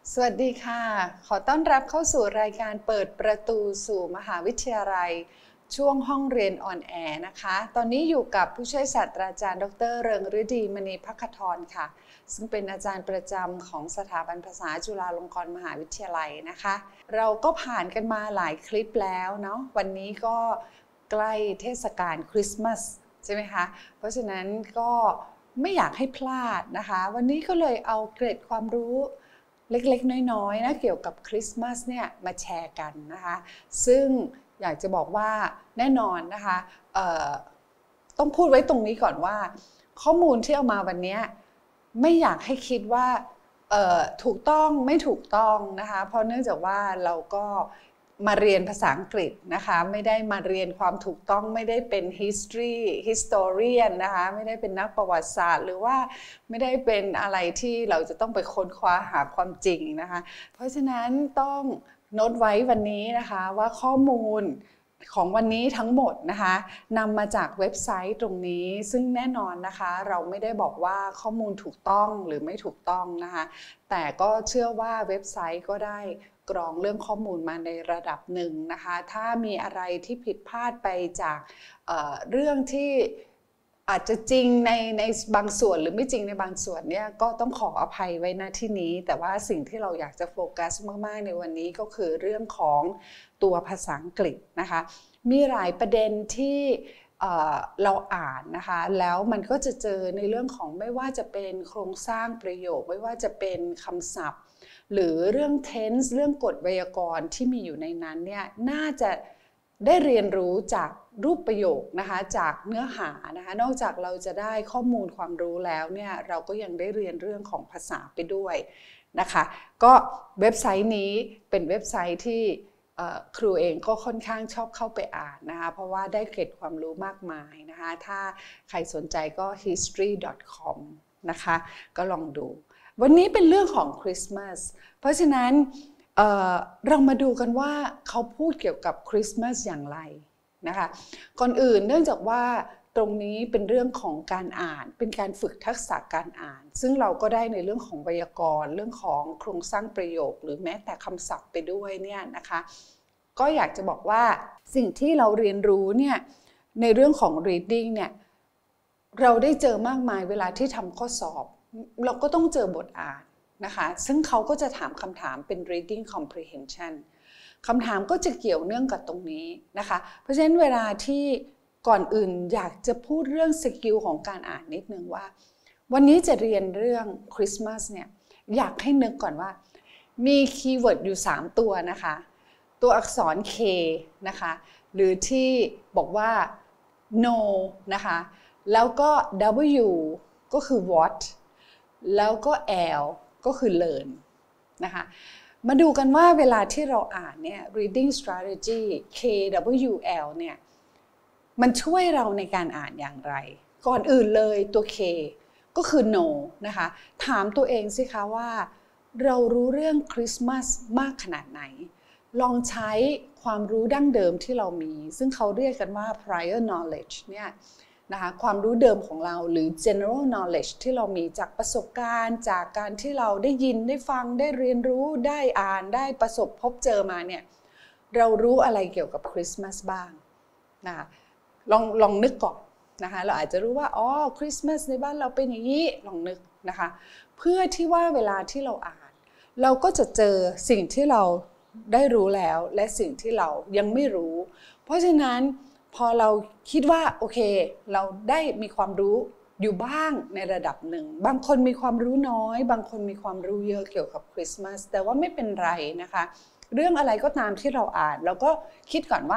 สวัสดีค่ะขอต้อนรับเข้าสู่รายการเปิดประตูสู่มหาวิทยาลัยช่วงห้องเรียนออนแอร์นะคะตอนนี้อยู่กับผู้ช่วยศาสตราจารย์ดร.เริงฤดีมณีภัคทรค่ะซึ่งเป็นอาจารย์ประจำของสถาบันภาษาจุฬาลงกรณ์มหาวิทยาลัยนะคะเราก็ผ่านกันมาหลายคลิปแล้วเนาะวันนี้ก็ใกล้เทศกาลคริสต์มาสใช่ไหมคะเพราะฉะนั้นก็ไม่อยากให้พลาดนะคะวันนี้ก็เลยเอาเกร็ดความรู้เล็กๆน้อยๆนะเกี่ยวกับคริสต์มาสเนี่ยมาแชร์กันนะคะซึ่งอยากจะบอกว่าแน่นอนนะคะต้องพูดไว้ตรงนี้ก่อนว่าข้อมูลที่เอามาวันนี้ไม่อยากให้คิดว่าถูกต้องไม่ถูกต้องนะคะเพราะเนื่องจากว่าเราก็มาเรียนภาษาอังกฤษนะคะไม่ได้มาเรียนความถูกต้องไม่ได้เป็น historian นะคะไม่ได้เป็นนักประวัติศาสตร์หรือว่าไม่ได้เป็นอะไรที่เราจะต้องไปค้นคว้าหาความจริงนะคะเพราะฉะนั้นต้องโน้ตไว้วันนี้นะคะว่าข้อมูลของวันนี้ทั้งหมดนะคะนำมาจากเว็บไซต์ตรงนี้ซึ่งแน่นอนนะคะเราไม่ได้บอกว่าข้อมูลถูกต้องหรือไม่ถูกต้องนะคะแต่ก็เชื่อว่าเว็บไซต์ก็ได้กรองเรื่องข้อมูลมาในระดับหนึ่งนะคะถ้ามีอะไรที่ผิดพลาดไปจากเรื่องที่อาจจะจริงในบางส่วนหรือไม่จริงในบางส่วนเนี่ยก็ต้องขออภัยไว้ณที่นี้แต่ว่าสิ่งที่เราอยากจะโฟกัสมากๆในวันนี้ก็คือเรื่องของตัวภาษาอังกฤษนะคะมีหลายประเด็นที่เราอ่านนะคะแล้วมันก็จะเจอในเรื่องของไม่ว่าจะเป็นโครงสร้างประโยคไม่ว่าจะเป็นคำศัพท์หรือเรื่อง tense เรื่องกฎไวยากรณ์ที่มีอยู่ในนั้นเนี่ยน่าจะได้เรียนรู้จากรูปประโยคนะคะจากเนื้อหานะคะนอกจากเราจะได้ข้อมูลความรู้แล้วเนี่ยเราก็ยังได้เรียนเรื่องของภาษาไปด้วยนะคะก็เว็บไซต์นี้เป็นเว็บไซต์ที่ครูเองก็ค่อนข้างชอบเข้าไปอ่านนะคะเพราะว่าได้เกร็ดความรู้มากมายนะคะถ้าใครสนใจก็ history.com นะคะก็ลองดูวันนี้เป็นเรื่องของคริสต์มาสเพราะฉะนั้นเรามาดูกันว่าเขาพูดเกี่ยวกับคริสต์มาสอย่างไรนะคะก่อนอื่นเนื่องจากว่าตรงนี้เป็นเรื่องของการอ่านเป็นการฝึกทักษะการอ่านซึ่งเราก็ได้ในเรื่องของไวยากรณ์เรื่องของโครงสร้างประโยคหรือแม้แต่คำศัพท์ไปด้วยเนี่ยนะคะก็อยากจะบอกว่าสิ่งที่เราเรียนรู้เนี่ยในเรื่องของ reading เนี่ยเราได้เจอมากมายเวลาที่ทำข้อสอบเราก็ต้องเจอบทอ่านนะคะซึ่งเขาก็จะถามคำถามเป็น reading comprehension คำถามก็จะเกี่ยวเนื่องกับตรงนี้นะคะเพราะฉะนั้นเวลาที่ก่อนอื่นอยากจะพูดเรื่องสกิลของการอ่านนิดนึงว่าวันนี้จะเรียนเรื่องคริสต์มาสเนี่ยอยากให้นึกก่อนว่ามีคีย์เวิร์ดอยู่3ตัวนะคะตัวอักษร K นะคะหรือที่บอกว่า no นะคะแล้วก็ W ก็คือ what แล้วก็ L ก็คือ learn นะคะมาดูกันว่าเวลาที่เราอ่านเนี่ย reading strategy KWL เนี่ยมันช่วยเราในการอ่านอย่างไรก่อนอื่นเลยตัว K ก็คือ know นะคะถามตัวเองสิคะว่าเรารู้เรื่องคริสต์มาสมากขนาดไหนลองใช้ความรู้ดั้งเดิมที่เรามีซึ่งเขาเรียกกันว่า prior knowledge เนี่ยนะคะความรู้เดิมของเราหรือ general knowledge ที่เรามีจากประสบการณ์จากการที่เราได้ยินได้ฟังได้เรียนรู้ได้อ่านได้ประสบพบเจอมาเนี่ยเรารู้อะไรเกี่ยวกับคริสต์มาสบ้างนะคะลองนึกก่อนนะคะเราอาจจะรู้ว่าอ๋อคริสต์มาสในบ้านเราเป็นอย่างนี้ลองนึกนะคะเพื่อที่ว่าเวลาที่เราอ่านเราก็จะเจอสิ่งที่เราได้รู้แล้วและสิ่งที่เรายังไม่รู้เพราะฉะนั้นพอเราคิดว่าโอเคเราได้มีความรู้อยู่บ้างในระดับหนึ่งบางคนมีความรู้น้อยบางคนมีความรู้เยอะเกี่ยวกับคริสต์มาสแต่ว่าไม่เป็นไรนะคะเรื่องอะไรก็ตามที่เราอ่านเราก็คิดก่อนว่า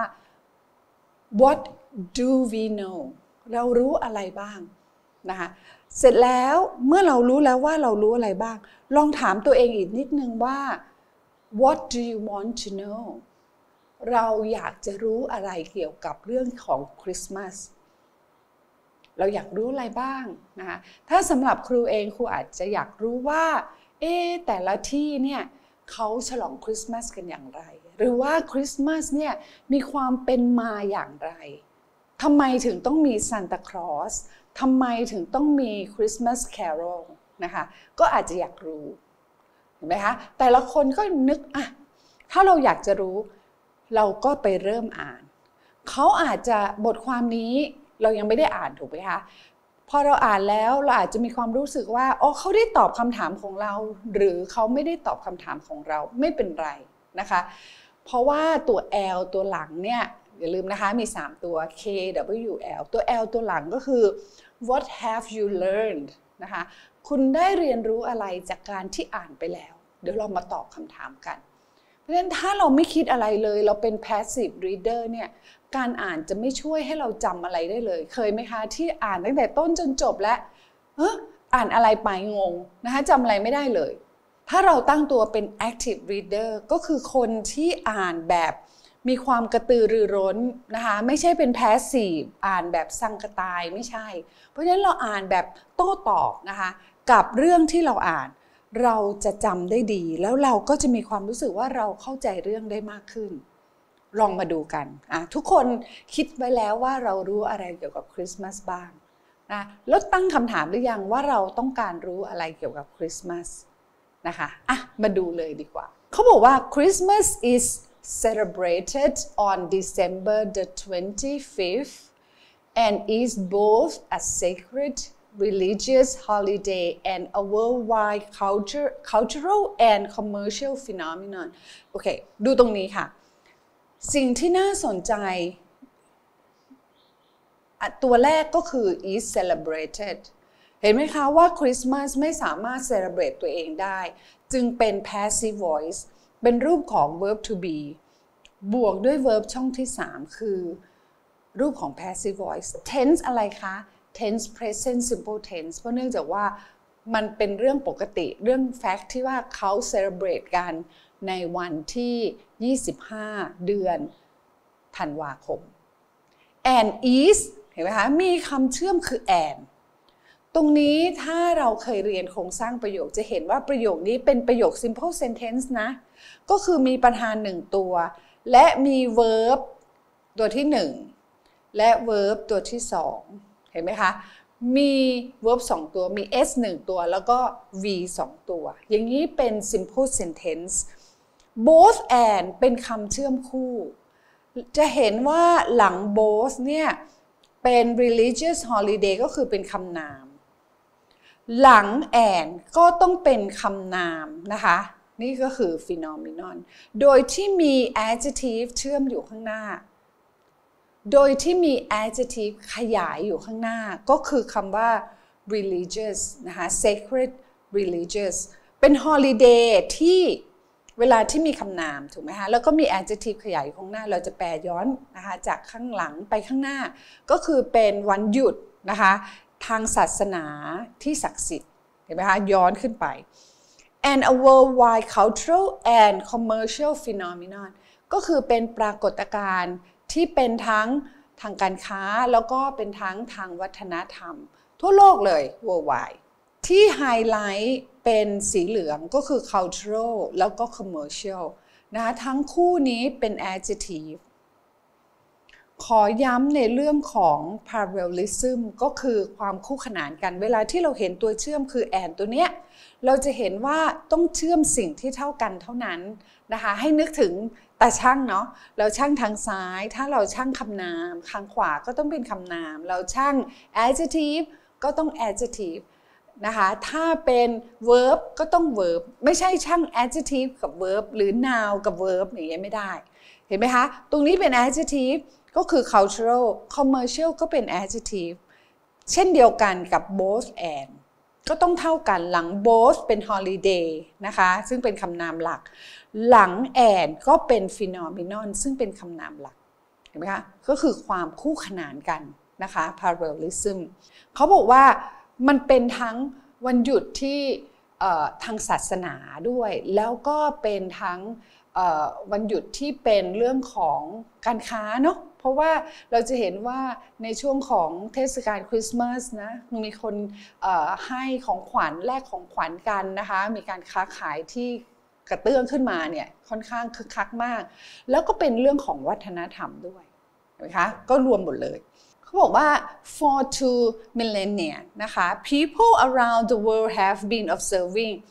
what do we know เรารู้อะไรบ้างนะคะเสร็จแล้วเมื่อเรารู้แล้วว่าเรารู้อะไรบ้างลองถามตัวเองอีกนิดนึงว่า what do you want to know เราอยากจะรู้อะไรเกี่ยวกับเรื่องของคริสต์มาสเราอยากรู้อะไรบ้างนะคะถ้าสำหรับครูเองครูอาจจะอยากรู้ว่าแต่ละที่เนี่ยเขาฉลองคริสต์มาสกันอย่างไรหรือว่าคริสต์มาสเนี่ยมีความเป็นมาอย่างไรทำไมถึงต้องมีซานตาคลอสทำไมถึงต้องมีคริสต์มาสแคโรลนะคะก็อาจจะอยากรู้เห็นไหมคะแต่ละคนก็นึกถ้าเราอยากจะรู้เราก็ไปเริ่มอ่านเขาอาจจะบทความนี้เรายังไม่ได้อ่านถูกไหมคะพอเราอ่านแล้วเราอาจจะมีความรู้สึกว่าเขาได้ตอบคำถามของเราหรือเขาไม่ได้ตอบคำถามของเราไม่เป็นไรนะคะเพราะว่าตัว L ตัวหลังเนี่ยอย่าลืมนะคะมี3ตัว K W L ตัว L ตัวหลังก็คือ what have you learned นะคะคุณได้เรียนรู้อะไรจากการที่อ่านไปแล้วเดี๋ยวเรามาตอบคำถามกันเพราะฉะนั้นถ้าเราไม่คิดอะไรเลยเราเป็น passive reader เนี่ยการอ่านจะไม่ช่วยให้เราจำอะไรได้เลยเคยไหมคะที่อ่านตั้งแต่ต้นจนจบแล้วอ่านอะไรไปงงนะคะจำอะไรไม่ได้เลยถ้าเราตั้งตัวเป็น active reader ก็คือคนที่อ่านแบบมีความกระตือรือร้นนะคะไม่ใช่เป็น passive อ่านแบบสังกตายไม่ใช่เพราะฉะนั้นเราอ่านแบบโต้ตอบนะคะกับเรื่องที่เราอ่านเราจะจำได้ดีแล้วเราก็จะมีความรู้สึกว่าเราเข้าใจเรื่องได้มากขึ้นลองมาดูกันทุกคนคิดไว้แล้วว่าเรารู้อะไรเกี่ยวกับคริสต์มาสบ้างนะแล้วตั้งคำถามหรือยังว่าเราต้องการรู้อะไรเกี่ยวกับคริสต์มาสนะคะมาดูเลยดีกว่าเขาบอกว่า Christmas is celebrated on December the 25th and is both a sacred religious holiday and a worldwide cultural and commercial phenomenon โอเคดูตรงนี้ค่ะสิ่งที่น่าสนใจตัวแรกก็คือ is celebrated เห็นไหมคะว่าคริสต์มาสไม่สามารถ celebrate ตัวเองได้จึงเป็น passive voice เป็นรูปของ verb to be บวกด้วย verb ช่องที่3คือรูปของ passive voice tense อะไรคะ tense present simple tense เพราะเนื่องจากว่ามันเป็นเรื่องปกติเรื่อง fact ที่ว่าเขา celebrate กันในวันที่25เดือนธันวาคม and is เห็นไหมคะมีคำเชื่อมคือ and ตรงนี้ถ้าเราเคยเรียนโครงสร้างประโยคจะเห็นว่าประโยคนี้เป็นประโยค simple sentence นะก็คือมีประธาน1ตัวและมี verb ตัวที่1และ verb ตัวที่2เห็นไหมคะมี verb 2ตัวมี s 1ตัวแล้วก็ v 2ตัวอย่างนี้เป็น simple sentence both and เป็นคำเชื่อมคู่จะเห็นว่าหลัง both เนี่ยเป็น religious holiday ก็คือเป็นคำนามหลัง and ก็ต้องเป็นคำนามนะคะนี่ก็คือ phenomenon โดยที่มี adjective เชื่อมอยู่ข้างหน้าโดยที่มี adjective ขยายอยู่ข้างหน้าก็คือคำว่า religious นะคะ sacred religious เป็น holiday ที่เวลาที่มีคำนามถูกไหมคะแล้วก็มี adjective ขยายอยู่ข้างหน้าเราจะแปลย้อนนะคะจากข้างหลังไปข้างหน้าก็คือเป็นวันหยุดนะคะทางศาสนาที่ศักดิ์สิทธิ์เห็นไหมคะย้อนขึ้นไป and a worldwide cultural and commercial phenomenon ก็คือเป็นปรากฏการณ์ที่เป็นทั้งทางการค้าแล้วก็เป็นทั้งทางวัฒนธรรมทั่วโลกเลย worldwide ที่ไฮไลท์เป็นสีเหลืองก็คือ cultural แล้วก็ commercial นะคะทั้งคู่นี้เป็น adjective ขอย้ำในเรื่องของ parallelism ก็คือความคู่ขนานกันเวลาที่เราเห็นตัวเชื่อมคือ and ตัวเนี้ยเราจะเห็นว่าต้องเชื่อมสิ่งที่เท่ากันเท่านั้นนะคะให้นึกถึงตาช่างเนาะเราช่างทางซ้ายถ้าเราช่างคำนามทางขวาก็ต้องเป็นคำนามเราช่าง adjective ก็ต้อง adjective นะคะถ้าเป็น verb ก็ต้อง verb ไม่ใช่ช่าง adjective กับ verb หรือ noun กับ verb อย่างเงี้ยไม่ได้เห็นไหมคะตรงนี้เป็น adjective ก็คือ cultural commercial ก็เป็น adjective เช่นเดียวกันกับ both and ก็ต้องเท่ากันหลัง both เป็น holiday นะคะซึ่งเป็นคำนามหลักหลัง and ก็เป็น phenomenon ซึ่งเป็นคำนามหลักเห็นไหมคะก็คือความคู่ขนานกันนะคะ parallelism เขาบอกว่ามันเป็นทั้งวันหยุดที่ทางศาสนาด้วยแล้วก็เป็นทั้งวันหยุดที่เป็นเรื่องของการค้าเนาะเพราะว่าเราจะเห็นว่าในช่วงของเทศกาลคริสต์มาสนะมีคนให้ของขวัญแลกของขวัญกันนะคะมีการค้าขายที่กระเตื้องขึ้นมาเนี่ยค่อนข้างคึกคักมากแล้วก็เป็นเรื่องของวัฒนธรรมด้วยนะคะก็รวมหมดเลยเขาบอกว่า for 2 millennia นะคะ people around the world have been observing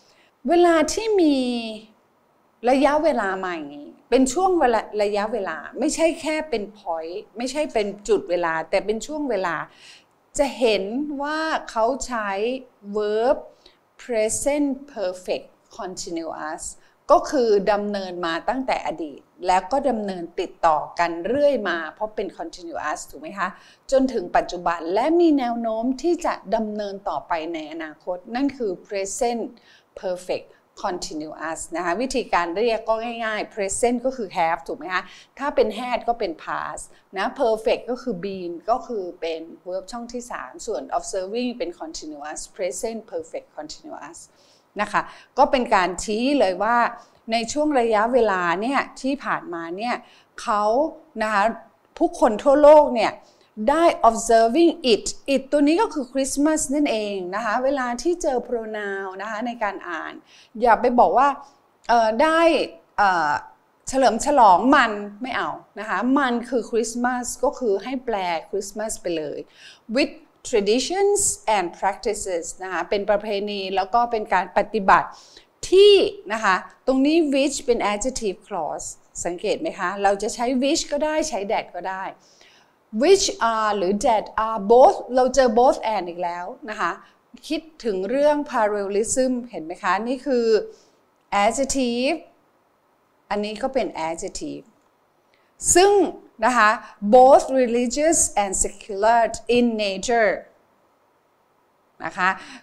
เวลาที่มีระยะเวลามาอย่างนี้เป็นช่วงระยะเวลาไม่ใช่แค่เป็น point ไม่ใช่เป็นจุดเวลาแต่เป็นช่วงเวลาจะเห็นว่าเขาใช้ verb present perfect continuous ก็คือดำเนินมาตั้งแต่อดีตแล้วก็ดำเนินติดต่อกันเรื่อยมาเพราะเป็น continuous ถูกไหมคะจนถึงปัจจุบันและมีแนวโน้มที่จะดำเนินต่อไปในอนาคตนั่นคือ present perfect continuous นะคะวิธีการเรียกก็ง่ายๆ present ก็คือ have ถูกไหมคะถ้าเป็น had ก็เป็น past นะ perfect ก็คือ been ก็คือเป็น verb ช่องที่3ส่วน observing เป็น continuous present perfect continuous นะคะก็เป็นการชี้เลยว่าในช่วงระยะเวลาเนี่ยที่ผ่านมาเนี่ยเขานะคะผู้คนทั่วโลกเนี่ยได้ observing it ตัวนี้ก็คือ Christmas นั่นเองนะคะเวลาที่เจอ pronoun นะคะในการอ่านอย่าไปบอกว่าได้เฉลิมฉลองมันไม่เอานะคะมันคือ Christmas ก็คือให้แปล Christmas ไปเลย with traditions and practices นะคะเป็นประเพณีแล้วก็เป็นการปฏิบัติที่นะคะตรงนี้ which เป็น adjective clause สังเกตไหมคะเราจะใช้ which ก็ได้ใช้ that ก็ได้ which are หรือ that are both เราเจอ both and อีกแล้วนะคะคิดถึงเรื่อง parallelism เห็นไหมคะนี่คือ adjective อันนี้ก็เป็น adjective ซึ่งนะคะ both religious and secular in nature นะคะ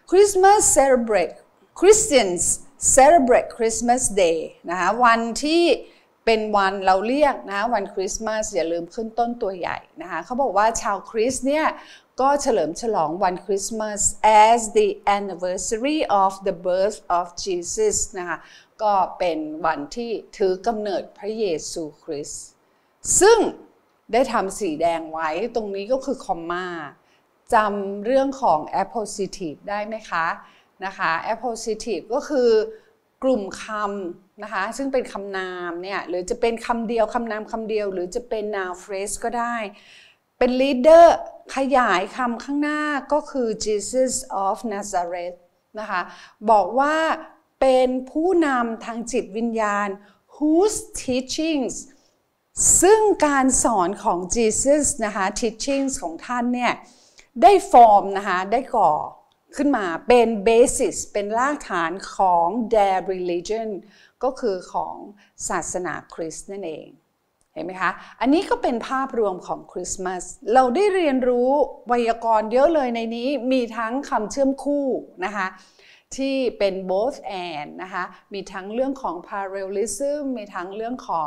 Christians celebrate Christmas Day นะคะวันที่เป็นวันเราเรียกนะวันคริสต์มาสอย่าลืมขึ้นต้นตัวใหญ่นะคะเขาบอกว่าชาวคริสต์เนี่ยก็เฉลิมฉลองวันคริสต์มาส as the anniversary of the birth of Jesus นะคะก็เป็นวันที่ถือกำเนิดพระเยซูคริสต์ซึ่งได้ทำสีแดงไว้ตรงนี้ก็คือคอมมาจำเรื่องของ appositive ได้ไหมคะนะคะ appositive ก็คือกลุ่มคำนะคะซึ่งเป็นคำนามเนี่ยหรือจะเป็นคำเดียวคำนามคำเดียวหรือจะเป็น noun phrase ก็ได้เป็น leader ขยายคำข้างหน้าก็คือ Jesus of Nazareth นะคะบอกว่าเป็นผู้นำทางจิตวิญญาณ whose teachings ซึ่งการสอนของ Jesus นะคะ teachings ของท่านเนี่ยได้ฟอร์มนะคะได้ก่อขึ้นมาเป็น basis เป็นรากฐานของ their religion ก็คือของศาสนาคริสต์นั่นเองเห็นไหมคะอันนี้ก็เป็นภาพรวมของคริสต์มาสเราได้เรียนรู้ไวยากรณ์เยอะเลยในนี้มีทั้งคำเชื่อมคู่นะคะที่เป็น both and นะคะมีทั้งเรื่องของ parallelism มีทั้งเรื่องของ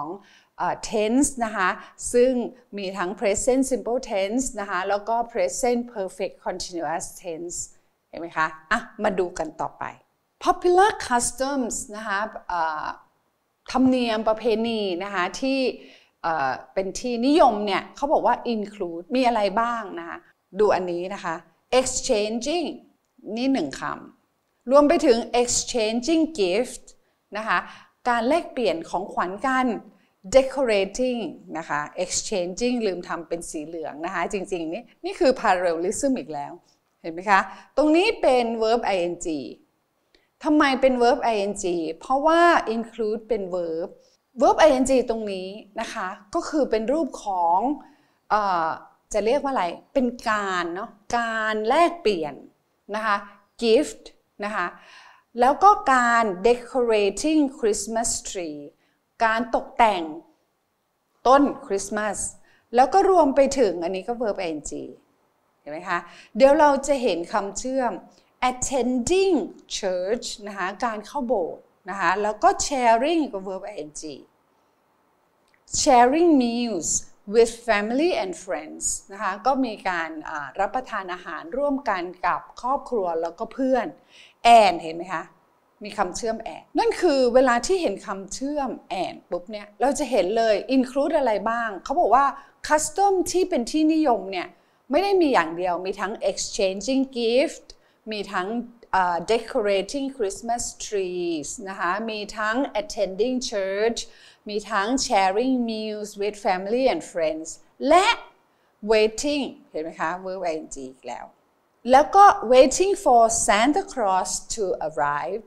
tense นะคะซึ่งมีทั้ง present simple tense นะคะแล้วก็ present perfect continuous tense เห็นไหมคะอ่ะมาดูกันต่อไป popular customs นะคะธรรมเนียมประเพณีนะคะที่เป็นที่นิยมเนี่ยเขาบอกว่า include มีอะไรบ้างนะคะดูอันนี้นะคะ exchanging นี่หนึ่งคำรวมไปถึง exchanging gift นะคะการแลกเปลี่ยนของขวัญกัน decorating นะคะ exchanging ลืมทำเป็นสีเหลืองนะคะจริงๆนี่คือ parallelism อีกแล้วเห็นไหมคะตรงนี้เป็น verb ing ทำไมเป็น verb ing เพราะว่า include เป็น verb ing ตรงนี้นะคะก็คือเป็นรูปของจะเรียกว่าอะไรเป็นการเนาะการแลกเปลี่ยนนะคะ gift นะคะแล้วก็การ decorating Christmas tree การตกแต่งต้นคริสต์มาสแล้วก็รวมไปถึงอันนี้ก็ verb ing เห็นไหมคะเดี๋ยวเราจะเห็นคำเชื่อม attending church นะคะการเข้าโบสถ์นะคะแล้วก็ sharing กับ verb ing sharing meals with family and friends นะคะก็มีการรับประทานอาหารร่วมกันกับครอบครัวแล้วก็เพื่อน and เห็นไหมคะมีคำเชื่อม and นั่นคือเวลาที่เห็นคำเชื่อม and ปุ๊บเนี่ยเราจะเห็นเลย include อะไรบ้างเขาบอกว่า custom ที่เป็นที่นิยมเนี่ยไม่ได้มีอย่างเดียวมีทั้ง exchanging gift มีทั้งdecorating Christmas trees นะคะมีทั้ง attending church มีทั้ง sharing meals with family and friends และ waiting เห็นไหมคะ verb ing อีกแล้วก็ waiting for Santa Claus to arrive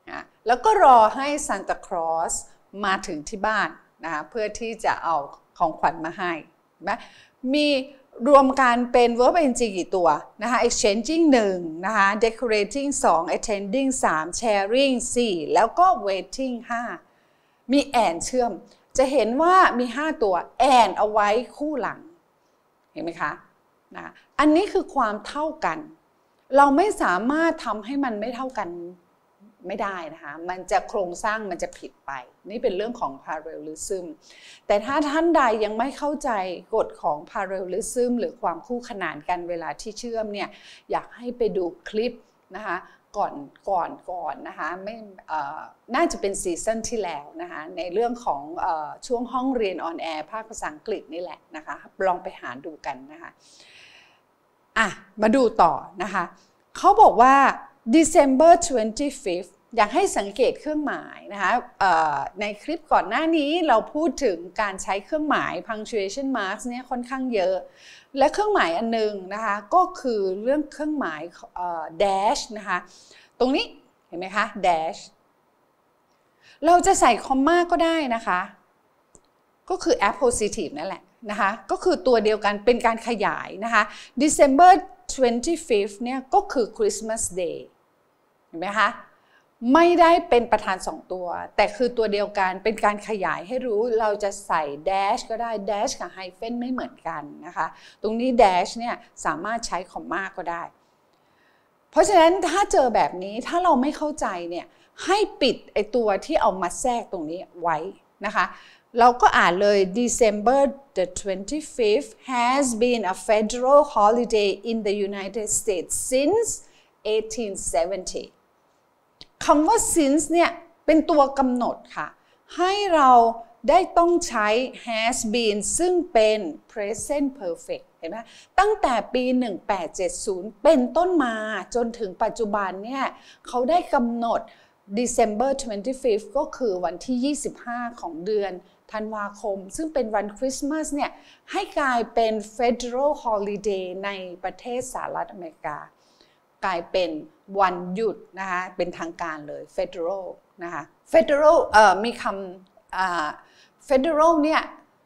นะแล้วก็รอให้ซานตาคลอสมาถึงที่บ้านนะคะเพื่อที่จะเอาของขวัญมาให้นะมีรวมกันเป็น verb ing กี่ตัวนะคะ exchanging 1นะคะ decorating 2 attending 3 sharing 4แล้วก็ waiting 5มี and เชื่อมจะเห็นว่ามี5ตัว and เอาไว้คู่หลังเห็นไหมคะนะอันนี้คือความเท่ากันเราไม่สามารถทำให้มันไม่เท่ากันไม่ได้นะคะมันจะโครงสร้างมันจะผิดไปนี่เป็นเรื่องของ parallelism แต่ถ้าท่านใดยังไม่เข้าใจกฎของ parallelism หรือความคู่ขนานกันเวลาที่เชื่อมเนี่ยอยากให้ไปดูคลิปนะคะก่อนนะคะไม่น่าจะเป็นซีซั่นที่แล้วนะคะในเรื่องของช่วงห้องเรียนออนแอร์ภาคภาษาอังกฤษนี่แหละนะคะลองไปหาดูกันนะคะมาดูต่อนะคะเขาบอกว่า December 25th อยากให้สังเกตเครื่องหมายนะคะในคลิปก่อนหน้านี้เราพูดถึงการใช้เครื่องหมาย punctuation marks เนี่ยค่อนข้างเยอะและเครื่องหมายอันนึงนะคะก็คือเรื่องเครื่องหมายdash นะคะตรงนี้เห็นไหมคะ dash เราจะใส่คอมมาก็ได้นะคะก็คือ appositive นั่นแหละนะคะก็คือตัวเดียวกันเป็นการขยายนะคะ December 25th เนี่ยก็คือ Christmas Day เห็นไหมคะไม่ได้เป็นประธาน2ตัวแต่คือตัวเดียวกันเป็นการขยายให้รู้เราจะใส่ dash ก็ได้ dash กับ hyphen ไม่เหมือนกันนะคะตรงนี้ dash เนี่ยสามารถใช้คอมมาก็ได้เพราะฉะนั้นถ้าเจอแบบนี้ถ้าเราไม่เข้าใจเนี่ยให้ปิดไอตัวที่เอามาแทรกตรงนี้ไว้นะคะเราก็อ่านเลย December the 25th has been a federal holiday in the United States since 1870 คำว่า since เนี่ยเป็นตัวกำหนดค่ะให้เราได้ต้องใช้ has been ซึ่งเป็น present perfect เห็นไหมตั้งแต่ปี 1870 เป็นต้นมาจนถึงปัจจุบันเนี่ยเขาได้กำหนด December 25th ก็คือวันที่ 25 ของเดือนธันวาคมซึ่งเป็นวันคริสต์มาสเนี่ยให้กลายเป็น Federal Holiday ในประเทศสหรัฐอเมริกากลายเป็นวันหยุดนะคะเป็นทางการเลย Federal นะคะ Federal มีคำFederal เนี่ย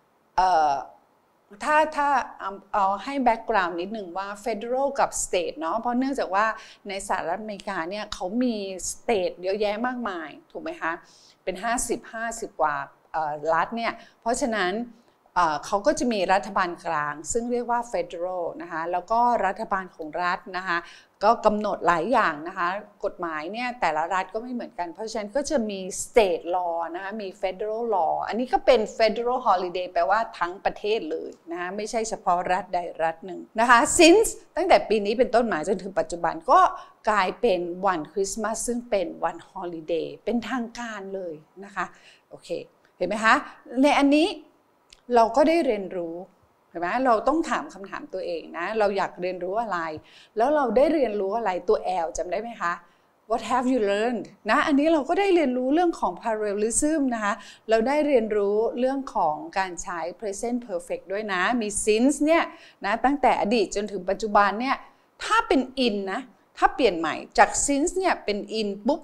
ถ้าเอาให้แบ็กกราวน์นิดหนึ่งว่า Federal กับ State เนาะเพราะเนื่องจากว่าในสหรัฐอเมริกาเนี่ยเขามี State เยอะแยะมากมายถูกไหมคะเป็น50กว่ารัฐเนี่ยเพราะฉะนั้นเขาก็จะมีรัฐบาลกลางซึ่งเรียกว่า Federal นะคะแล้วก็รัฐบาลของรัฐนะคะก็กำหนดหลายอย่างนะคะกฎหมายเนี่ยแต่ละรัฐก็ไม่เหมือนกันเพราะฉะนั้นก็จะมี State Law นะคะมี Federal Law อันนี้ก็เป็น Federal Holiday แปลว่าทั้งประเทศเลยนะคะไม่ใช่เฉพาะรัฐใดรัฐหนึ่งนะคะ since ตั้งแต่ปีนี้เป็นต้นมาจนถึงปัจจุบันก็กลายเป็นวันคริสต์มาสซึ่งเป็นวัน Holiday เป็นทางการเลยนะคะโอเคเห็นไหมคะในอันนี้เราก็ได้เรียนรู้เห็นไหมเราต้องถามคำถามตัวเองนะเราอยากเรียนรู้อะไรแล้วเราได้เรียนรู้อะไรตัว L จำได้ไหมคะ What have you learned นะอันนี้เราก็ได้เรียนรู้เรื่องของ parallelism นะคะเราได้เรียนรู้เรื่องของการใช้ present perfect ด้วยนะมี since เนี่ยนะตั้งแต่อดีตจนถึงปัจจุบันเนี่ยถ้าเป็น in นะถ้าเปลี่ยนใหม่จาก since เนี่ยเป็น in ปุ๊บ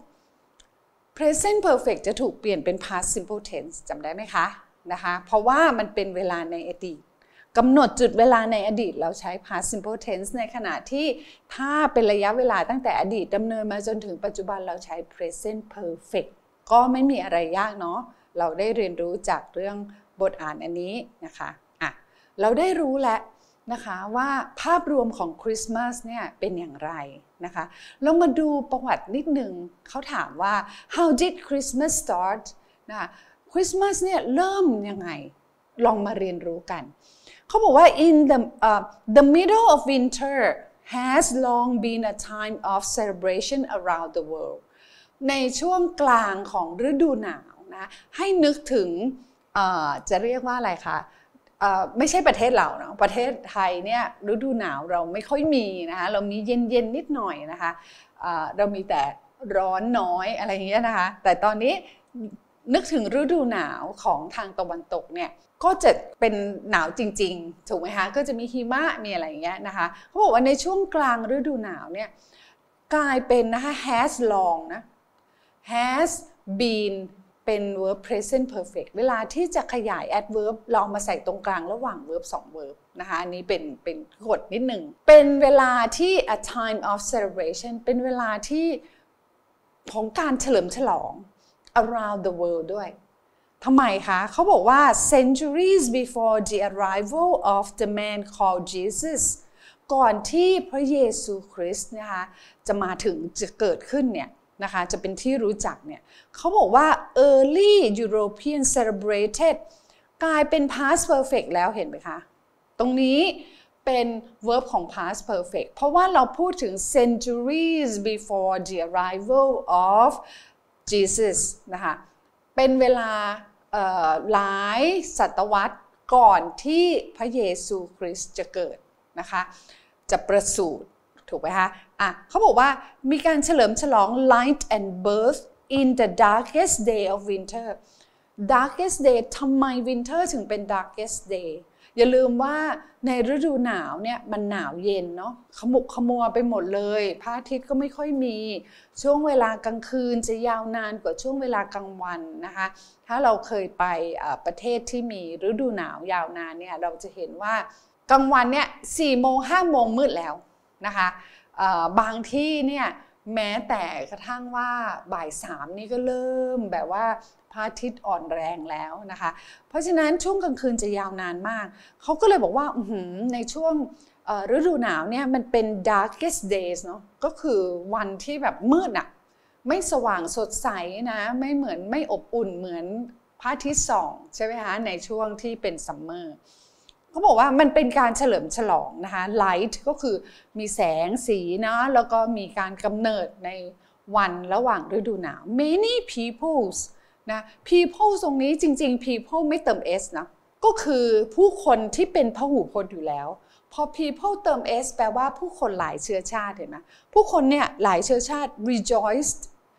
present perfect จะถูกเปลี่ยนเป็น past simple tense จำได้ไหมคะนะคะเพราะว่ามันเป็นเวลาในอดีตกำหนดจุดเวลาในอดีตเราใช้ past simple tense ในขณะที่ถ้าเป็นระยะเวลาตั้งแต่อดีตดำเนินมาจนถึงปัจจุบันเราใช้ present perfect ก็ไม่มีอะไรยากเนาะเราได้เรียนรู้จากเรื่องบทอ่านอันนี้นะคะเราได้รู้แล้วนะคะว่าภาพรวมของคริสต์มาสเนี่ยเป็นอย่างไรนะคะเรามาดูประวัตินิดหนึ่งเขาถามว่า how did Christmas start นะคะคริสต์มาสเนี่ยเริ่มยังไงลองมาเรียนรู้กันเขาบอกว่า in the middle of winter has long been a time of celebration around the world ในช่วงกลางของฤดูหนาวนะให้นึกถึงจะเรียกว่าอะไรคะไม่ใช่ประเทศเราเนาะประเทศไทยเนี่ยฤดูหนาวเราไม่ค่อยมีนะคะเรามีเย็นนิดหน่อยนะคะเรามีแต่ร้อนน้อยอะไรอย่างเงี้ยนะคะแต่ตอนนี้นึกถึงฤดูหนาวของทางตะวันตกเนี่ยก็จะเป็นหนาวจริงๆถูกไหมคะก็จะมีหิมะมีอะไรอย่างเงี้ยนะคะเขาบอกว่าในช่วงกลางฤดูหนาวเนี่ยกลายเป็นนะคะ has long นะ has been เป็น verb present perfect เวลาที่จะขยาย adverb เรามาใส่ตรงกลางระหว่าง verb 2 verb นะคะอันนี้เป็นกฎนิดหนึ่งเป็นเวลาที่ a time of celebration เป็นเวลาที่ของการเฉลิมฉลอง around the world ด้วยทำไมคะเขาบอกว่า centuries before the arrival of the man called Jesus ก่อนที่พระเยซูคริสต์นะคะจะมาถึงจะเกิดขึ้นเนี่ยนะคะจะเป็นที่รู้จักเนี่ยเขาบอกว่า early European celebrated กลายเป็น past perfect แล้วเห็นไหมคะตรงนี้เป็น verb ของ past perfect เพราะว่าเราพูดถึง centuries before the arrival of Jesus นะคะเป็นเวลาหลายศตวรรษก่อนที่พระเยซูคริสต์จะเกิดนะคะจะประสูติถูกไหมคะเขาบอกว่ามีการเฉลิมฉลอง light and birth in the darkest day of winter darkest day ทำไม winter ถึงเป็น darkest day อย่าลืมว่าในฤดูหนาวเนี่ยมันหนาวเย็นเนาะขมุกขมัวไปหมดเลยพระอาทิตย์ก็ไม่ค่อยมีช่วงเวลากลางคืนจะยาวนานกว่าช่วงเวลากลางวันนะคะถ้าเราเคยไปประเทศที่มีฤดูหนาวยาวนานเนี่ยเราจะเห็นว่ากลางวันเนี่ย4 โมง 5 โมงมืดแล้วนะคะบางที่เนี่ยแม้แต่กระทั่งว่าบ่าย 3นี่ก็เริ่มแบบว่าพระอาทิตย์อ่อนแรงแล้วนะคะเพราะฉะนั้นช่วงกลางคืนจะยาวนานมากเขาก็เลยบอกว่าในช่วงฤดูหนาวเนี่ยมันเป็น darkest days เนาะก็คือวันที่แบบมืดอะไม่สว่างสดใสนะไม่อบอุ่นเหมือนพระอาทิตย์ส่องใช่ไหมคะในช่วงที่เป็นซัมเมอร์เขาบอกว่ามันเป็นการเฉลิมฉลองนะคะ light ก็คือมีแสงสีนะแล้วก็มีการกำเนิดในวันระหว่างฤดูหนาว many peoples นะ people ตรงนี้จริงๆ people ไม่เติม s นะก็คือผู้คนที่เป็นพหูพจน์อยู่แล้วพอ people เติม s แปลว่าผู้คนหลายเชื้อชาติเห็นไหมผู้คนเนี่ยหลายเชื้อชาติ rejoiced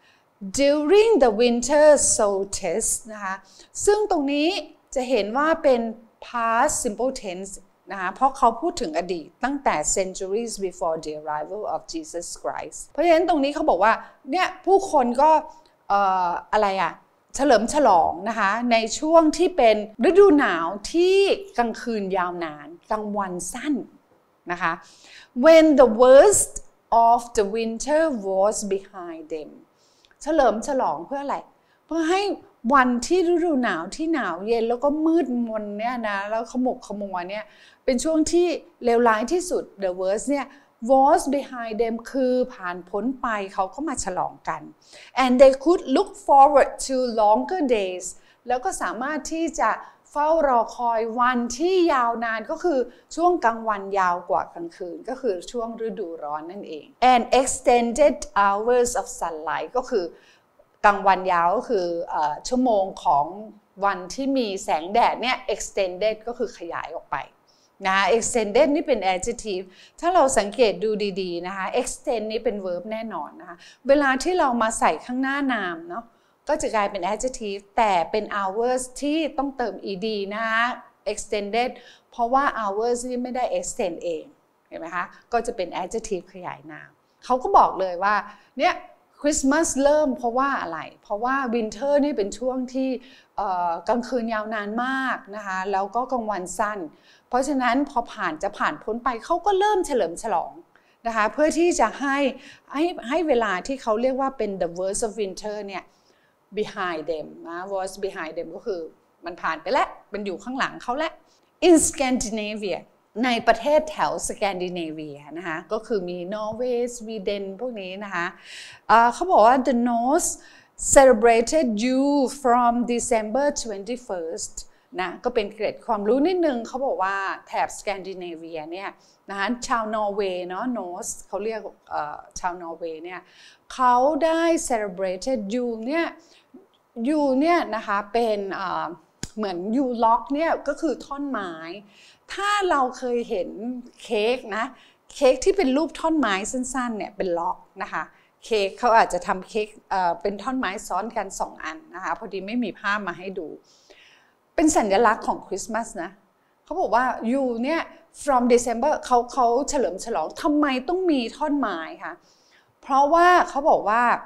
during the winter solstice นะคะซึ่งตรงนี้จะเห็นว่าเป็น past simple tense นะคะเพราะเขาพูดถึงอดีตตั้งแต่ centuries before the arrival of Jesus Christ เพราะฉะนั้นตรงนี้เขาบอกว่าเนี่ยผู้คนก็อะไรอะเฉลิมฉลองนะคะในช่วงที่เป็นฤดูหนาวที่กลางคืนยาวนานกลางวันสั้นนะคะ when the worst of the winter was behind them เฉลิมฉลองเพื่ออะไรเพื่อให้วันที่ฤดูหนาวที่หนาวเย็นแล้วก็มืดมนเนี่ยนะแล้วขมุกขมัวเนี่ยเป็นช่วงที่เลวร้ายที่สุด the worst เนี่ย was behind them คือผ่านพ้นไปเขาก็มาฉลองกัน and they could look forward to longer days แล้วก็สามารถที่จะเฝ้ารอคอยวันที่ยาวนานก็คือช่วงกลางวันยาวกว่ากลางคืนก็คือช่วงฤดูร้อนนั่นเอง and extended hours of sunlight ก็คือกลางวันยาวก็คือชั่วโมงของวันที่มีแสงแดดเนี่ย extended ก็คือขยายออกไปนะ extended นี่เป็น adjective ถ้าเราสังเกตดูดีๆนะคะ extend นี่เป็น verb แน่นอนนะคะเวลาที่เรามาใส่ข้างหน้านามเนาะก็จะกลายเป็น adjective แต่เป็น hours ที่ต้องเติม ed นะคะ extended เพราะว่า hours นี่ไม่ได้ extend เองเห็นไหมคะก็จะเป็น adjective ขยายนามเขาก็บอกเลยว่าเนี่ยคริสต์มาสเริ่มเพราะว่าอะไรเพราะว่าวินเทอร์นี่เป็นช่วงที่กลางคืนยาวนานมากนะคะแล้วก็กลางวันสั้นเพราะฉะนั้นพอจะผ่านพ้นไปเขาก็เริ่มเฉลิมฉลองนะคะเพื่อที่จะให้เวลาที่เขาเรียกว่าเป็น the worst of winter เนี่ย behind them นะ was behind them ก็คือมันผ่านไปแล้วมันอยู่ข้างหลังเขาแล้ว in Scandinavia ในประเทศแถวสแกนดิเนเวียนะคะก็คือมีนอร์เวย์สวีเดนพวกนี้นะคะเขาบอกว่า the Norse celebrated Yule from December 21st นะก็เป็นเกร็ดความรู้นิดนึงเขาบอกว่าแถบสแกนดิเนเวียเนี่ยนะคะชาวนอร์เวย์เนาะ Norse เขาเรียกชาวนอร์เวย์เนี่ยเขาได้ celebrated Yule เนี่ยนะคะเป็นเหมือนยูล็อกเนี่ยก็คือท่อนไม้ถ้าเราเคยเห็นเค้กนะเค้กที่เป็นรูปท่อนไม้สั้นๆเนี่ยเป็นล็อกนะคะเค้กเขาอาจจะทำเค้กเป็นท่อนไม้ซ้อนกัน2 อันนะคะพอดีไม่มีภาพมาให้ดูเป็นสัญลักษณ์ของคริสต์มาสนะเขาบอกว่ายูเนี่ย from December เขาเฉลิมฉลองทำไมต้องมีท่อนไม้คะเพราะว่าเขาบอกว่า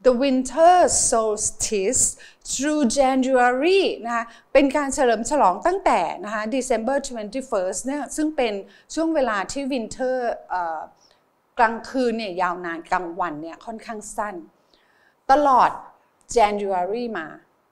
the winter solstice through January นะคะเป็นการเฉลิมฉลองตั้งแต่นะคะ December 21st เนี่ยซึ่งเป็นช่วงเวลาที่ winter กลางคืนเนี่ยยาวนานกลางวันเนี่ยค่อนข้างสั้นตลอด January มา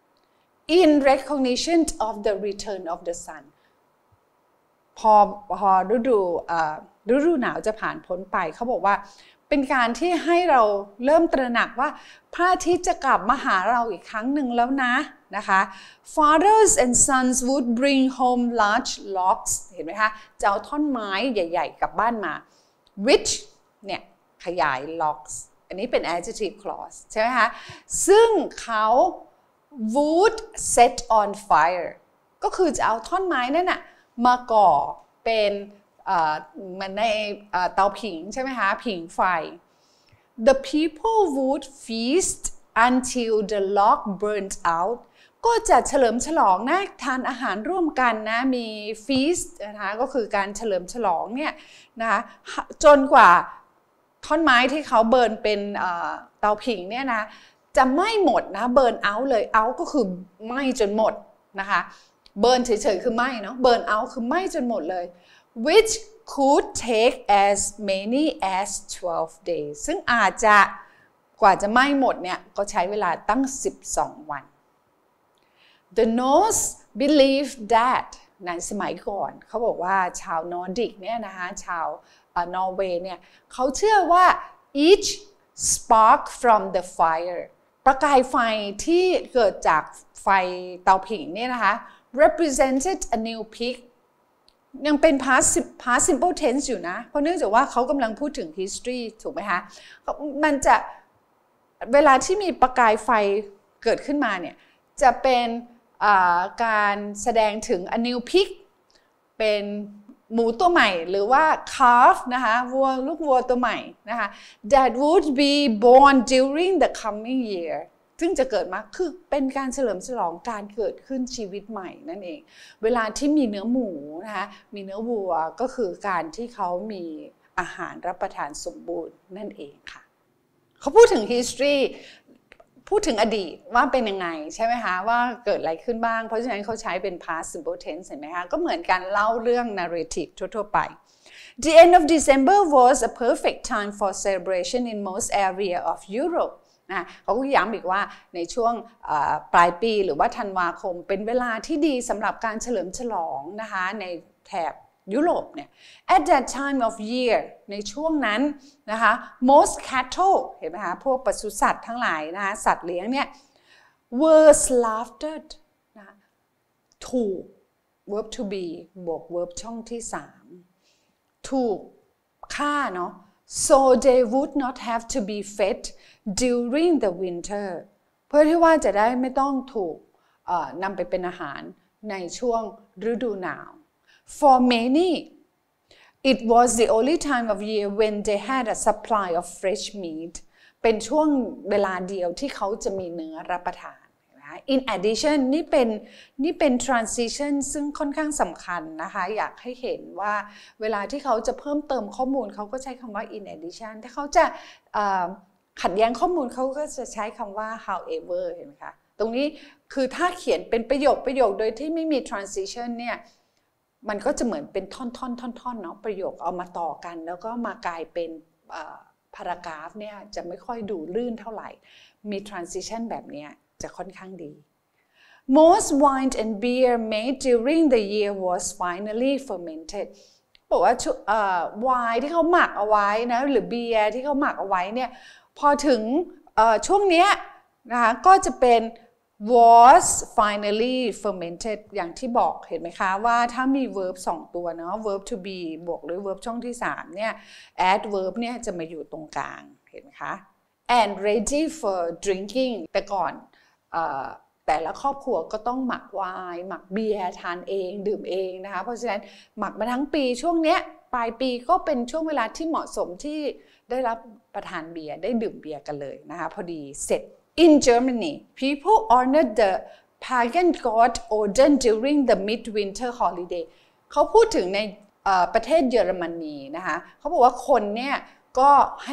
in recognition of the return of the sun พอฤดูหนาวจะผ่านพ้นไปเขาบอกว่าเป็นการที่ให้เราเริ่มตระหนักว่าพระอาทิตย์จะกลับมาหาเราอีกครั้งหนึ่งแล้วนะคะ Fathers and sons would bring home large logs เห็นไหมคะจะเอาท่อนไม้ใหญ่ๆกลับบ้านมา which เนี่ยขยาย logs อันนี้เป็น adjective clause ใช่ไหมคะซึ่งเขา would set on fire ก็คือจะเอาท่อนไม้นั่นน่ะมาก่อเป็นเหมือนในเตาผิงใช่ไหมคะผิงไฟ The people would feast until the log burnt out ก็จะเฉลิมฉลองนะทานอาหารร่วมกันนะมี feast นะคะก็คือการเฉลิมฉลองเนี่ยนะคะจนกว่าท่อนไม้ที่เขาเบิร์นเป็นเตาผิงเนี่ยนะจะไม่หมดนะเบิร์นเอาท์เลย out ก็คือไหม้จนหมดนะคะเบิร์นเฉยๆคือไหม้เนาะเบิร์นเอาท์คือไหม้จนหมดเลย which could take as many as 12 days ซึ่งอาจจะกว่าจะไหม้หมดเนี่ยก็ใช้เวลาตั้ง12 วัน The Norse believed that ในสมัยก่อนเขาบอกว่าชาวนอร์ดิกเนี่ยนะคะชาวนอร์เวย์เนี่ยเขาเชื่อว่า each spark from the fire ประกายไฟที่เกิดจากไฟเตาผิงเนี่ยนะคะ represented a new peak ยังเป็น past simple tense อยู่นะเพราะเนื่องจากว่าเขากำลังพูดถึง history ถูกไหมคะมันจะเวลาที่มีประกายไฟเกิดขึ้นมาเนี่ยจะเป็นการแสดงถึง a new peak เป็นหมูตัวใหม่หรือว่า calf นะคะลูกวัวตัวใหม่นะคะ that would be born during the coming year ซึ่งจะเกิดมาคือเป็นการเฉลิมฉลองการเกิดขึ้นชีวิตใหม่นั่นเองเวลาที่มีเนื้อหมูนะคะมีเนื้อวัวก็คือการที่เขามีอาหารรับประทานสมบูรณ์นั่นเองค่ะเขาพูดถึง history พูดถึงอดีตว่าเป็นยังไงใช่ไหมคะว่าเกิดอะไรขึ้นบ้างเพราะฉะนั้นเขาใช้เป็น past simple tense เห็นไหมคะก็เหมือนการเล่าเรื่อง narrative ทั่วๆไป The end of December was a perfect time for celebration in most area of Europe นะเขาก็ย้ำอีกว่าในช่วงปลายปีหรือว่าธันวาคมเป็นเวลาที่ดีสำหรับการเฉลิมฉลองนะคะในแถบยุโรปเนี่ย at that time of year ในช่วงนั้นนะคะ most cattle เห็นไหมคะพวกปศุสัตว์ทั้งหลายนะคะสัตว์เลี้ยงเนี่ย were slaughtered นะถูก verb to be บวก verb ช่องที่3ถูกฆ่าเนาะ so they would not have to be fed during the winter เพื่อที่ว่าจะได้ไม่ต้องถูกนำไปเป็นอาหารในช่วงฤดูหนาวFor many, it was the only time of year when they had a supply of fresh meat. เป็นช่วงเวลาเดียวที่เขาจะมีเนื้อรับประทาน In addition นี่เป็น transition ซึ่งค่อนข้างสำคัญนะคะอยากให้เห็นว่าเวลาที่เขาจะเพิ่มเติมข้อมูลเขาก็ใช้คำว่า in addition ถ้าเขาจะขัดแย้งข้อมูลเขาก็จะใช้คำว่า however เห็นไหมคะตรงนี้คือถ้าเขียนเป็นประโยคโดยที่ไม่มี transition เนี่ยมันก็จะเหมือนเป็นท่อนๆเนาะประโยคเอามาต่อกันแล้วก็มากลายเป็นพารากราฟเนี่ยจะไม่ค่อยดูลื่นเท่าไหร่มี transition แบบนี้จะค่อนข้างดี Most wine and beer made during the year was finally fermented บอกว่าไวน์ที่เขาหมักเอาไว้นะหรือเบียร์ที่เขาหมักเอาไว้เนี่ยพอถึงช่วงนี้นะคะก็จะเป็น was finally fermented อย่างที่บอกเห็นไหมคะว่าถ้ามี verb 2 ตัวเนาะ verb to be บวกหรือ verb ช่องที่3เนี่ย adverb เนี่ยจะมาอยู่ตรงกลางเห็นไหมคะ and ready for drinking แต่ก่อนแต่ละครอบครัวก็ต้องหมักไวน์หมักเบียร์ทานเองดื่มเองนะคะเพราะฉะนั้นหมักมาทั้งปีช่วงเนี้ยปลายปีก็เป็นช่วงเวลาที่เหมาะสมที่ได้รับประทานเบียร์ได้ดื่มเบียร์กันเลยนะคะพอดีเสร็จIn Germany, people honored the pagan god Odin during the midwinter holiday. เขาพูดถึงในประเทศเยอรมนีนะคะเขาบอกว่าคนเนี่ยก็ให้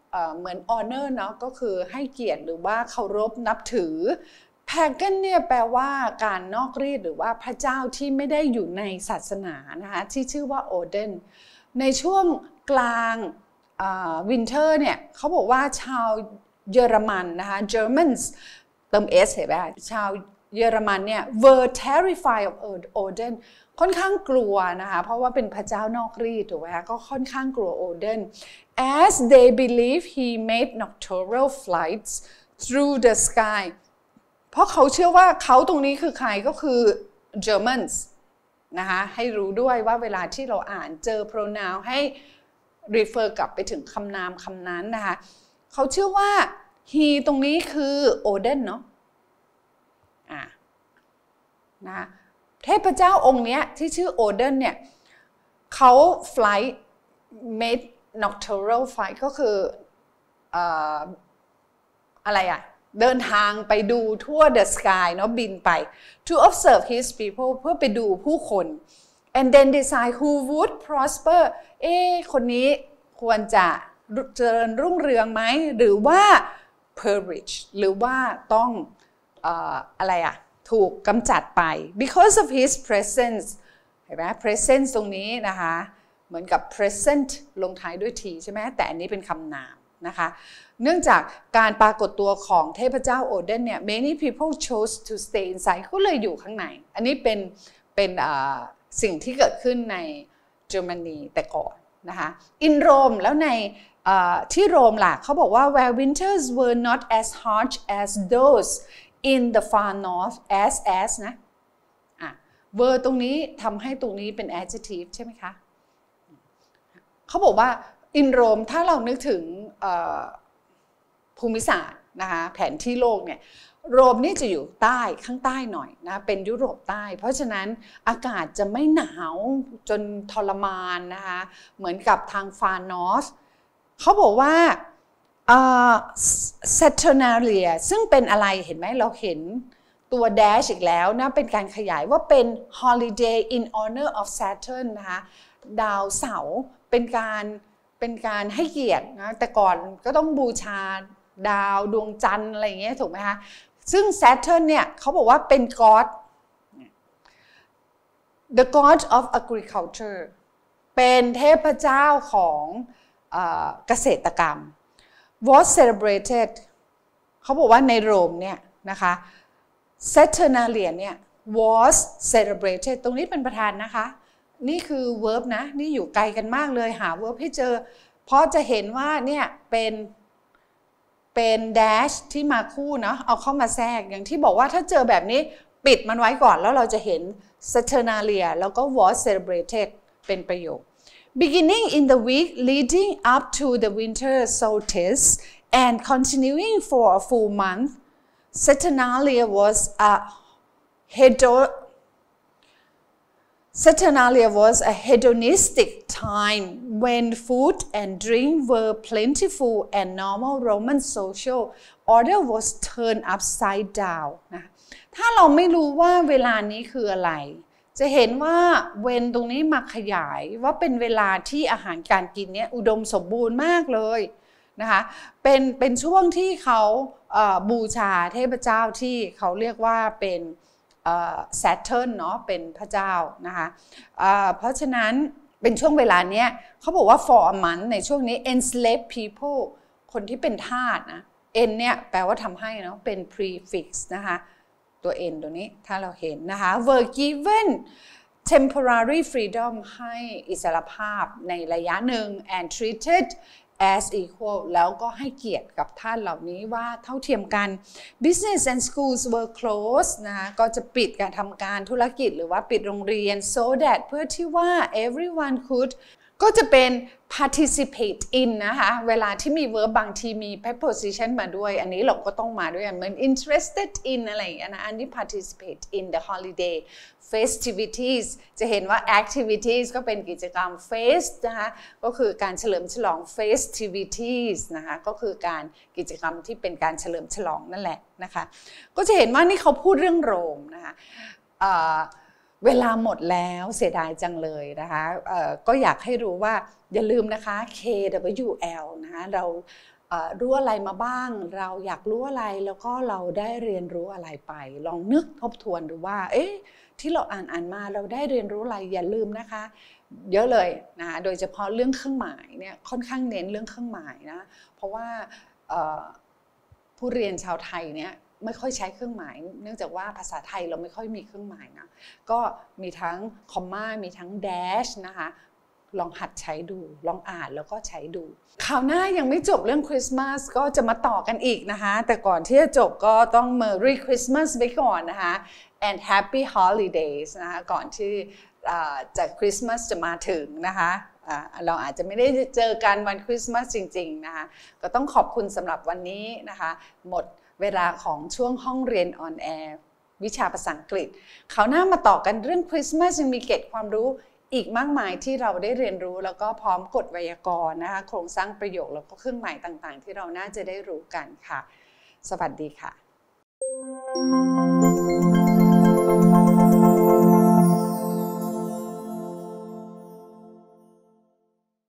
เหมือน honor เนาะก็คือให้เกียรติหรือว่าเคารพนับถือ pagan เนี่ยแปลว่าการนอกรีดหรือว่าพระเจ้าที่ไม่ได้อยู่ในศาสนานะคะที่ชื่อว่าโอเดนในช่วงกลางวินเทอร์เนี่ยเขาบอกว่าชาวเยอรมันนะคะ Germans เติม s เห็นไหมชาวเยอรมันเนี่ย were terrified of Odin ค่อนข้างกลัวนะคะเพราะว่าเป็นพระเจ้านอกรีดถูกไหมคะก็ค่อนข้างกลัว Odin as they believe he made nocturnal flights through the sky เพราะเขาเชื่อว่าเขาตรงนี้คือใครก็คือ Germans นะคะให้รู้ด้วยว่าเวลาที่เราอ่านเจอ pronoun ให้ refer กลับไปถึงคำนามคำนั้นนะคะเขาเชื่อว่า he ตรงนี้คือ Odin เนาะนะเทพเจ้าองค์เนี้ยที่ชื่อโอเดนเนี่ยเขา flight made nocturnal flight ก็คืออะไรอะเดินทางไปดูทั่ว the sky เนาะบินไป to observe his people เพื่อไปดูผู้คน and then decide who would prosper คนนี้ควรจะเจริญรุ่งเรืองไหมหรือว่า perish หรือว่าต้องอะไรอะถูกกำจัดไป because of his presence เห็นไหม presence ตรงนี้นะคะเหมือนกับ present ลงท้ายด้วย t ใช่ไหมแต่อันนี้เป็นคำนามนะคะเนื่องจากการปรากฏตัวของเทพเจ้าโอเดนเนี่ย many people chose to stay inside ก็เลยอยู่ข้างในอันนี้เป็นสิ่งที่เกิดขึ้นในเยอรมนีแต่ก่อนนะคะ in Rome แล้วในที่โรมล่ะเขาบอกว่า where winters were not as harsh as those in the far north as นะwere ตรงนี้ทำให้ตรงนี้เป็น adjective ใช่ไหมคะเขาบอกว่า in Rome ถ้าเรานึกถึงภูมิศาสตร์นะคะแผนที่โลกเนี่ยโรมนี่จะอยู่ใต้ข้างใต้หน่อยนะเป็นยุโรปใต้เพราะฉะนั้นอากาศจะไม่หนาวจนทรมานนะคะเหมือนกับทาง far north เขาบอกว่าSaturnalia ซึ่งเป็นอะไรเห็นไหมเราเห็นตัว dash อีกแล้วนะเป็นการขยายว่าเป็น holiday in honor of Saturn นะคะดาวเสาร์เป็นการให้เกียรตินะแต่ก่อนก็ต้องบูชาดาวดวงจันทร์อะไรอย่างเงี้ยถูกไหมคะซึ่ง Saturn เนี่ยเขาบอกว่าเป็น god the god of agriculture เป็นเทพเจ้าของเกษตรกรรมwas celebrated เขาบอกว่าในโรมเนี่ยนะคะ Saturnalia เนี่ย was celebrated ตรงนี้เป็นประธานนะคะนี่คือ verb นะนี่อยู่ไกลกันมากเลยหา verb ให้เจอเพราะจะเห็นว่าเนี่ยเป็น dash ที่มาคู่เนาะเอาเข้ามาแทรกอย่างที่บอกว่าถ้าเจอแบบนี้ปิดมันไว้ก่อนแล้วเราจะเห็น Saturnalia แล้วก็ was celebrated เป็นประโยคBeginning in the week leading up to the winter solstice and continuing for a full month, Saturnalia was a hedonistic time when food and drink were plentiful and normal Roman social order was turned upside down นะถ้าเราไม่รู้ว่าเวลานี้คืออะไรจะเห็นว่าเวนตรงนี้มาขยายว่าเป็นเวลาที่อาหารการกินเนี่ยอุดมสมบูรณ์มากเลยนะคะเป็นช่วงที่เขาบูชาเทพเจ้าที่เขาเรียกว่าเป็นSaturn เนาะเป็นพระเจ้านะคะเพราะฉะนั้นเป็นช่วงเวลาเนี้ยเขาบอกว่า for a month ในช่วงนี้ enslaved people คนที่เป็นทาสนะ n เนี่ยแปลว่าทำให้เนาะเป็น prefix นะคะตัว n ตัวนี้ถ้าเราเห็นนะคะ were given temporary freedom ให้อิสรภาพในระยะหนึ่ง and treated as equal แล้วก็ให้เกียรติกับท่านเหล่านี้ว่าเท่าเทียมกัน business and schools were closed นะคะก็จะปิดการทำการธุรกิจหรือว่าปิดโรงเรียน so that เพื่อที่ว่า everyone could ก็จะเป็น participate in นะคะเวลาที่มี verb บางทีมี preposition มาด้วยอันนี้เราก็ต้องมาด้วยเหมือน interested in อะไรอย่างเงี้ยนะอันนี้ participate in the holiday festivities จะเห็นว่า activities ก็เป็นกิจกรรม fest นะคะก็คือการเฉลิมฉลอง festivities นะคะก็คือการกิจกรรมที่เป็นการเฉลิมฉลองนั่นแหละนะคะก็จะเห็นว่านี่เขาพูดเรื่องโรมนะคะเวลาหมดแล้วเสียดายจังเลยนะคะก็อยากให้รู้ว่าอย่าลืมนะคะ KWL นะคะเรารู้อะไรมาบ้างเราอยากรู้อะไรแล้วก็เราได้เรียนรู้อะไรไปลองนึกทบทวนดูว่าที่เราอ่านมาเราได้เรียนรู้อะไรอย่าลืมนะคะเยอะเลยนะโดยเฉพาะเรื่องเครื่องหมายเนี่ยค่อนข้างเน้นเรื่องเครื่องหมายนะเพราะว่าผู้เรียนชาวไทยเนี่ยไม่ค่อยใช้เครื่องหมายเนื่องจากว่าภาษาไทยเราไม่ค่อยมีเครื่องหมายนะก็มีทั้งคอมมามีทั้งแดชนะคะลองหัดใช้ดูลองอ่านแล้วก็ใช้ดูคราวหน้ายังไม่จบเรื่องคริสต์มาสก็จะมาต่อกันอีกนะคะแต่ก่อนที่จะจบก็ต้อง Merry Christmas ไว้ก่อนนะคะ and Happy Holidays นะคะก่อนที่จะคริสต์มาสจะมาถึงนะคะเราอาจจะไม่ได้เจอกันวันคริสต์มาสจริงๆนะคะก็ต้องขอบคุณสำหรับวันนี้นะคะหมดเวลาของช่วงห้องเรียนออนแอร์วิชาภาษาอังกฤษคราวหน้ามาต่อกันเรื่องคริสต์มาสยังมีเกร็ดความรู้อีกมากมายที่เราได้เรียนรู้แล้วก็พร้อมกฎไวยากรณ์นะคะโครงสร้างประโยคแล้วก็เครื่องหมายต่างๆที่เราน่าจะได้รู้กันค่ะสวัสดีค่ะ